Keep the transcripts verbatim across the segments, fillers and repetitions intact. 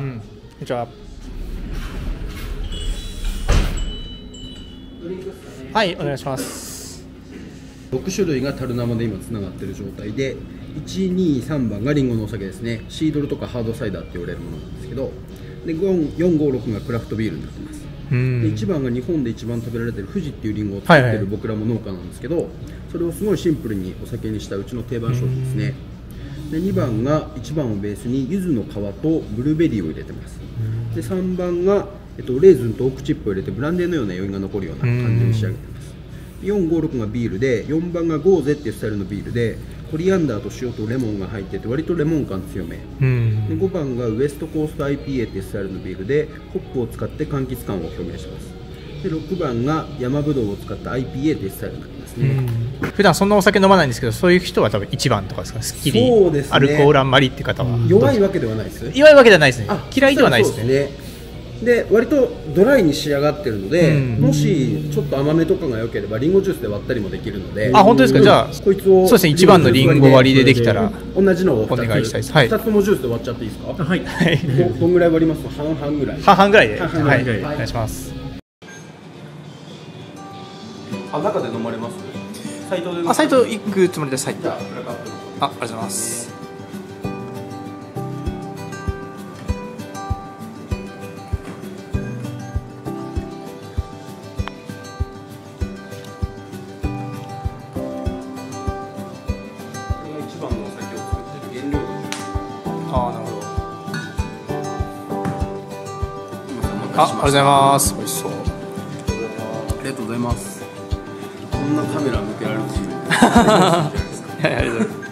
うん、こんにちは。はい、お願いします。 ろく種類が樽生で今つながっている状態で、いち、に、さんばんがリンゴのお酒ですね。シードルとかハードサイダーって言われるものなんですけど、でよん、ご、ろくがクラフトビールになってます。でいちばんが日本で一番食べられている富士っていうリンゴを作っている僕らも農家なんですけど、それをすごいシンプルにお酒にしたうちの定番商品ですね。でにばんがいちばんをベースに柚子の皮とブルーベリーを入れてます。でさんばんが、えっと、レーズンとオークチップを入れてブランデーのような余韻が残るような感じに仕上げてます。よん、ご、ろくがビールで、よんばんがゴーゼっていうスタイルのビールで、コリアンダーと塩とレモンが入ってて割とレモン感強め。でごばんがウエストコースト アイピーエー っていうスタイルのビールで、ホップを使って柑橘感を表現します。でろくばんが山ぶどうを使った アイピーエー っていうスタイルになりますね。 普段そんなお酒飲まないんですけど、そういう人は多分いちばんとかですか。スッキリ、 そうですね、 アルコールあんまりっていう方は弱いわけではないです。 弱いわけではないですね。嫌いではないですね。 で割とドライに仕上がってるので、うん、もしちょっと甘めとかが良ければリンゴジュースで割ったりもできるので。 あ、本当ですか。じゃあこいつをそうですね、いちばんのリンゴ割りでできたら同じのをお願いしたいです。 はい、ふたつともジュースで割っちゃっていいですか。はい、どんぐらい割りますか。半々ぐらい。 半々ぐらいで、はい、お願いします。 あ、中で飲まれます。サイトで。 あ、サイト行くつもりです。はい。 じゃあプラカップの。 あ、ありがとうございます。あ、ありがとうございます。美味しそう。 ありがとうございます。こんなカメラ向けられるし。 いや、ありがとうございます。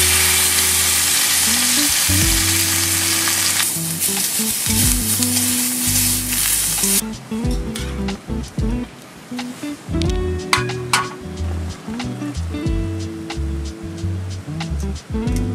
う